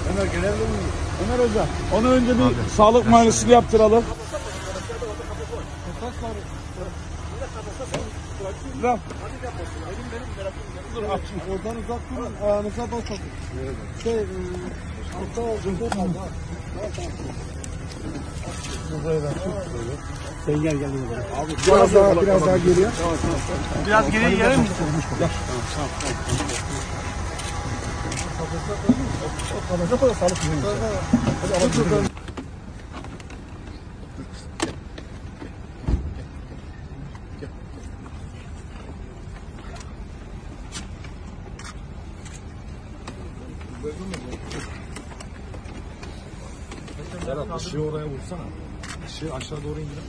Ömer genelde mi? Ömer Hoca. Onu önce bir sağlık muayenesini yaptıralım. Lan. Dur açayım. Oradan uzak durun. Ayağınıza basın. Altta olduğunda kaldı. Sen gel abi. Biraz daha geriye. Biraz geriye gelir misin? Gel. Tamam. Sağlık mühendisi. Hadi Serhat ışığı oraya vursana. Işığı aşağı doğru indir.